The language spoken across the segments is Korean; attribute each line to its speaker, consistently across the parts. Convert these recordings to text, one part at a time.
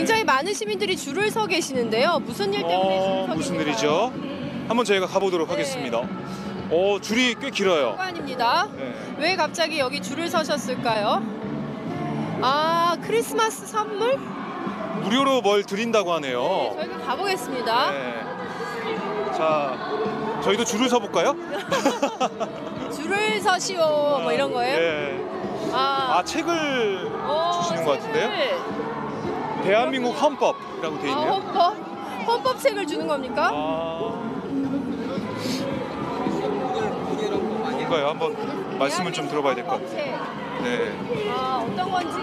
Speaker 1: 굉장히 많은 시민들이 줄을 서 계시는데요. 무슨 일 때문에 줄
Speaker 2: 무슨 일이죠? 한번 저희가 가보도록 하겠습니다. 줄이 꽤 길어요.
Speaker 1: 관입니다.
Speaker 2: 네.
Speaker 1: 왜 갑자기 여기 줄을 서셨을까요? 아, 크리스마스 선물?
Speaker 2: 무료로 뭘 드린다고 하네요.
Speaker 1: 네, 저희가 가보겠습니다.
Speaker 2: 네. 자, 저희도 줄을 서볼까요?
Speaker 1: 줄을 서시오 뭐 이런 거예요?
Speaker 2: 네. 책을 주시는 것 같은데요? 대한민국 헌법이라고 돼 있네요.
Speaker 1: 헌법책을 주는 겁니까?
Speaker 2: 뭔가요? 한번 말씀을 좀 들어봐야 될 것 같아요. 네.
Speaker 1: 어떤 건지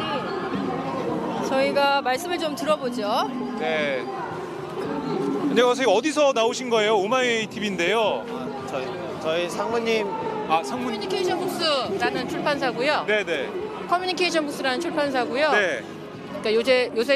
Speaker 1: 저희가 말씀을 좀 들어보죠.
Speaker 2: 네. 안녕하세요. 어디서 나오신 거예요? 오마이 TV인데요.
Speaker 3: 저희 상무님.
Speaker 2: 상무.
Speaker 4: 커뮤니케이션 북스라는 출판사고요.
Speaker 2: 네네.
Speaker 4: 커뮤니케이션 북스라는 출판사고요.
Speaker 2: 네.
Speaker 4: 그러니까 요새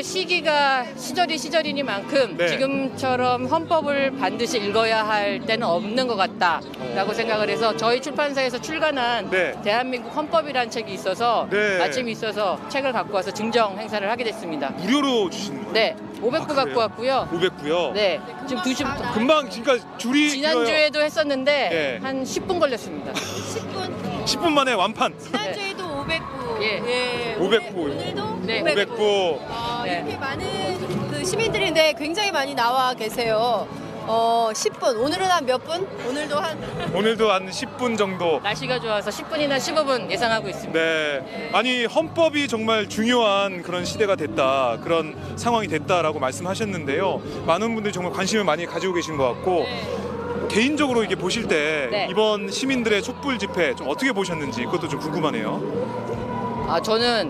Speaker 4: 시절이니만큼
Speaker 2: 네.
Speaker 4: 지금처럼 헌법을 반드시 읽어야 할 때는 없는 것 같다라고 생각을 해서 저희 출판사에서 출간한
Speaker 2: 네.
Speaker 4: 대한민국 헌법이라는 책이 있어서
Speaker 2: 네.
Speaker 4: 마침 있어서 책을 갖고 와서 증정 행사를 하게 됐습니다.
Speaker 2: 무료로 주시는 거예요?
Speaker 4: 네, 500부
Speaker 2: 그래요?
Speaker 4: 갖고 왔고요.
Speaker 2: 500부요?
Speaker 4: 네, 지금 2시부터.
Speaker 2: 금방 그러니까 줄이
Speaker 4: 지난주에도 했었는데
Speaker 2: 네.
Speaker 4: 한 10분 걸렸습니다.
Speaker 2: 10분 만에 완판.
Speaker 1: 지난주에도 500부.
Speaker 4: 예.
Speaker 2: 500부.
Speaker 1: 오늘도
Speaker 4: 네.
Speaker 2: 500부.
Speaker 4: 네.
Speaker 1: 이렇게 많은 그 시민들인데 굉장히 많이 나와 계세요. 10분. 오늘은 한 몇 분?
Speaker 2: 오늘도 한 10분 정도.
Speaker 4: 날씨가 좋아서 10분이나 15분 예상하고 있습니다.
Speaker 2: 네. 아니 헌법이 정말 중요한 그런 시대가 됐다. 그런 상황이 됐다라고 말씀하셨는데요. 많은 분들이 정말 관심을 많이 가지고 계신 것 같고 개인적으로 이게 보실 때
Speaker 4: 네.
Speaker 2: 이번 시민들의 촛불 집회 좀 어떻게 보셨는지 그것도 좀 궁금하네요.
Speaker 4: 저는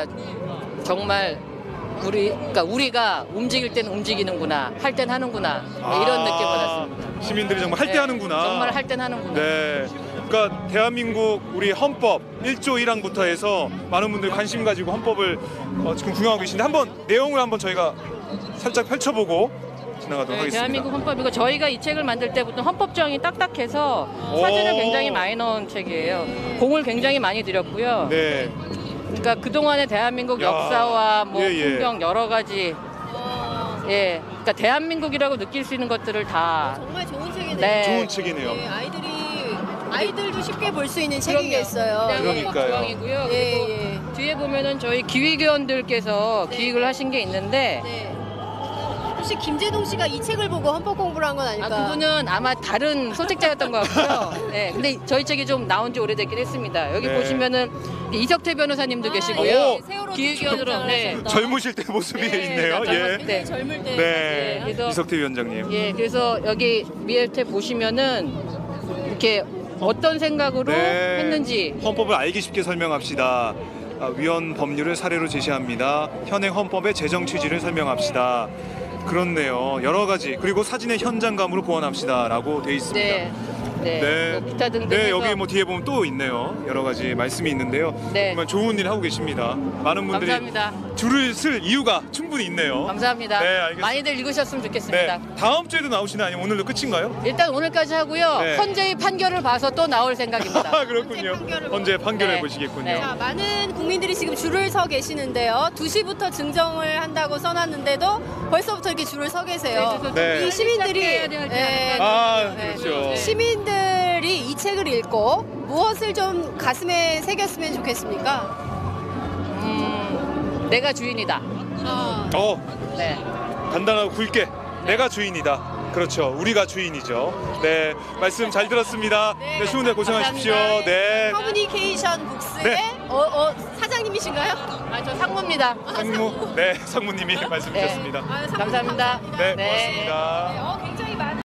Speaker 4: 정말 우리가 움직일 때는 움직이는구나, 할 땐 하는구나 이런 느낌 받았습니다.
Speaker 2: 시민들이 정말 할 때 하는구나.
Speaker 4: 정말 할 땐 하는구나.
Speaker 2: 네. 그러니까 대한민국 우리 헌법 1조 1항부터 해서 많은 분들이 관심 가지고 헌법을 지금 구경하고 계신데 한번 내용을 한번 저희가 살짝 펼쳐보고 지나가도록 하겠습니다.
Speaker 4: 대한민국 헌법이고 저희가 이 책을 만들 때부터 헌법 조항이 딱딱해서 사진을 굉장히 많이 넣은 책이에요. 공을 굉장히 많이 들였고요.
Speaker 2: 네.
Speaker 4: 그러니까 그동안의 대한민국 역사와 풍경 여러 가지 그러니까 대한민국이라고 느낄 수 있는 것들을 다
Speaker 1: 정말 좋은 책이네요.
Speaker 4: 네.
Speaker 2: 좋은 책이네요.
Speaker 1: 네, 아이들도 쉽게 볼 수 있는 책이겠어요.
Speaker 2: 그러니까요.
Speaker 4: 조항이고요. 그리고 뒤에 보면은 저희 기획위원들께서 기획을 하신 게 있는데
Speaker 1: 혹시 김재동 씨가 이 책을 보고 헌법 공부를 한 건 아닐까?
Speaker 4: 그분은 아마 다른 소책자였던 것 같고요. 네, 근데 저희 책이 좀 나온 지 오래됐긴 했습니다. 여기 보시면은 이석태 변호사님도 계시고요.
Speaker 1: 세월호
Speaker 4: 기획위원으로
Speaker 2: 젊으실 때 모습이 있네요. 예.
Speaker 4: 네.
Speaker 1: 젊을 때.
Speaker 2: 네.
Speaker 4: 그래서
Speaker 2: 이석태 위원장님.
Speaker 4: 그래서 여기 밑에 보시면은 이렇게 어떤 생각으로 했는지
Speaker 2: 헌법을 알기 쉽게 설명합시다. 위헌 법률을 사례로 제시합니다. 현행 헌법의 제정 취지를 설명합시다. 그렇네요. 여러 가지. 그리고 사진의 현장감으로 보완합시다라고 돼 있습니다.
Speaker 4: 뭐 기타 등등 해서
Speaker 2: 여기 뭐 뒤에 보면 또 있네요. 여러 가지 말씀이 있는데요. 정말 좋은 일 하고 계십니다. 많은 분들이
Speaker 4: 감사합니다.
Speaker 2: 줄을 쓸 이유가 충분히 있네요.
Speaker 4: 감사합니다.
Speaker 2: 네, 알겠습니다.
Speaker 4: 많이들 읽으셨으면 좋겠습니다.
Speaker 2: 네. 다음 주에도 나오시나요? 아니면 오늘도 끝인가요?
Speaker 4: 일단 오늘까지 하고요.
Speaker 2: 네.
Speaker 4: 헌재의 판결을 봐서 또 나올 생각입니다.
Speaker 2: 그렇군요. 헌재 판결을
Speaker 4: 네.
Speaker 2: 보시겠군요.
Speaker 4: 네.
Speaker 1: 자, 많은 국민들이 지금 줄을 서 계시는데요. 2시부터 증정을 한다고 써놨는데도 벌써부터 이렇게 줄을 서 계세요.
Speaker 2: 네.
Speaker 1: 이 시민들이
Speaker 2: 그렇죠.
Speaker 1: 시민들이 이 책을 읽고 무엇을 좀 가슴에 새겼으면 좋겠습니까?
Speaker 4: 내가 주인이다. 네.
Speaker 2: 간단하고 굵게 내가 주인이다. 그렇죠. 우리가 주인이죠. 네, 말씀 잘 들었습니다. 네, 추운데 고생하십시오.
Speaker 4: 감사합니다.
Speaker 2: 네.
Speaker 1: 커뮤니케이션 북스의
Speaker 2: 네.
Speaker 1: 사장님이신가요?
Speaker 4: 저 상무입니다.
Speaker 2: 상무님이 말씀 주셨습니다.
Speaker 1: 상무
Speaker 4: 감사합니다.
Speaker 1: 감사합니다.
Speaker 2: 네, 고맙습니다.
Speaker 1: 굉장히 많은